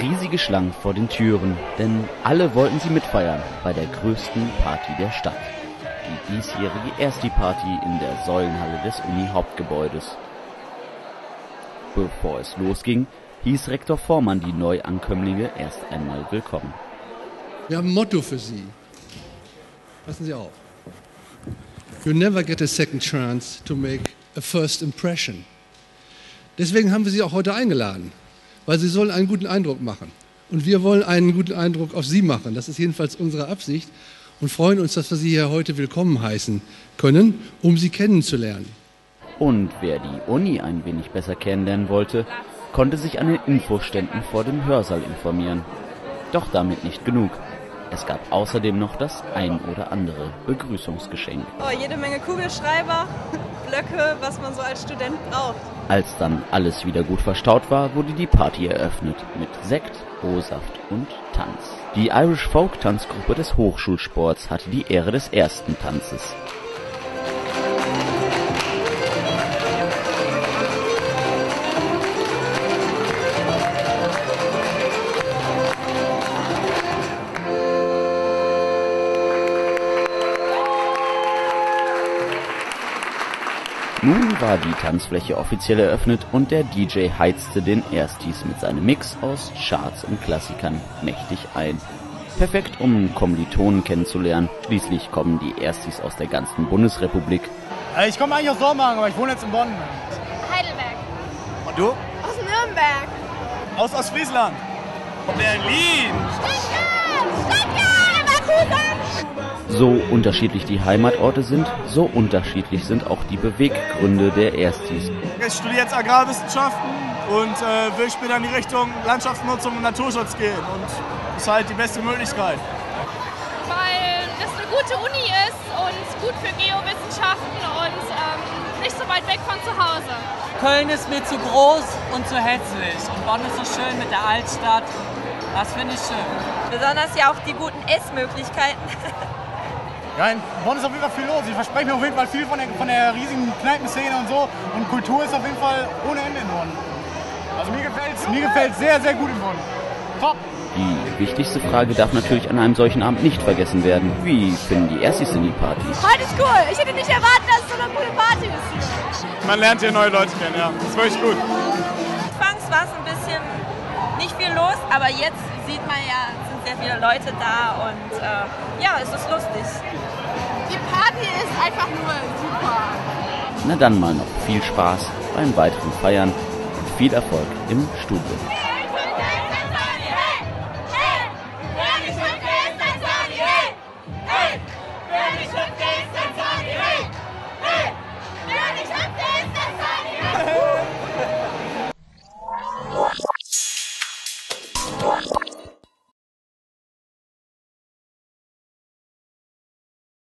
riesige Schlangen vor den Türen, denn alle wollten sie mitfeiern bei der größten Party der Stadt. Die diesjährige Ersti-Party in der Säulenhalle des Uni-Hauptgebäudes. Bevor es losging, hieß Rektor Vormann die Neuankömmlinge erst einmal willkommen. Wir haben ein Motto für Sie. Passen Sie auf. You never get a second chance to make a first impression. Deswegen haben wir Sie auch heute eingeladen, weil Sie sollen einen guten Eindruck machen. Und wir wollen einen guten Eindruck auf Sie machen. Das ist jedenfalls unsere Absicht und freuen uns, dass wir Sie hier heute willkommen heißen können, um Sie kennenzulernen. Und wer die Uni ein wenig besser kennenlernen wollte, konnte sich an den Infoständen vor dem Hörsaal informieren. Doch damit nicht genug. Es gab außerdem noch das ein oder andere Begrüßungsgeschenk. Oh, jede Menge Kugelschreiber, Blöcke, was man so als Student braucht. Als dann alles wieder gut verstaut war, wurde die Party eröffnet mit Sekt, O-Saft und Tanz. Die Irish Folk Tanzgruppe des Hochschulsports hatte die Ehre des ersten Tanzes. Nun war die Tanzfläche offiziell eröffnet und der DJ heizte den Erstis mit seinem Mix aus Charts und Klassikern mächtig ein. Perfekt, um Kommilitonen kennenzulernen. Schließlich kommen die Erstis aus der ganzen Bundesrepublik. Ich komme eigentlich aus Dormagen, aber ich wohne jetzt in Bonn. Heidelberg. Und du? Aus Nürnberg. Aus Ostfriesland. Berlin. Stuttgart, Leverkusen. So unterschiedlich die Heimatorte sind, so unterschiedlich sind auch die Beweggründe der Erstis. Ich studiere jetzt Agrarwissenschaften und will später in die Richtung Landschaftsnutzung und Naturschutz gehen. Und das ist halt die beste Möglichkeit. Weil das eine gute Uni ist und gut für Geowissenschaften und nicht so weit weg von zu Hause. Köln ist mir zu groß und zu hässlich. Und Bonn ist so schön mit der Altstadt. Das finde ich schön. Besonders ja auch die guten Essmöglichkeiten. Ja, in Bonn ist auf jeden Fall viel los. Ich verspreche mir auf jeden Fall viel von der riesigen Kneipenszene und so. Und Kultur ist auf jeden Fall ohne Ende in Bonn. Also mir gefällt's sehr, sehr gut in Bonn. Top! Die wichtigste Frage darf natürlich an einem solchen Abend nicht vergessen werden. Wie finden die Erstis denn die Party? Heute ist cool. Ich hätte nicht erwartet, dass es so eine coole Party ist. Man lernt hier neue Leute kennen, ja. Das ist wirklich gut. Anfangs war es ein bisschen nicht viel los, aber jetzt sieht man ja, es sind sehr viele Leute da und ja, es ist lustig. Die Party ist einfach nur super. Na dann mal noch viel Spaß beim weiteren Feiern und viel Erfolg im Studium.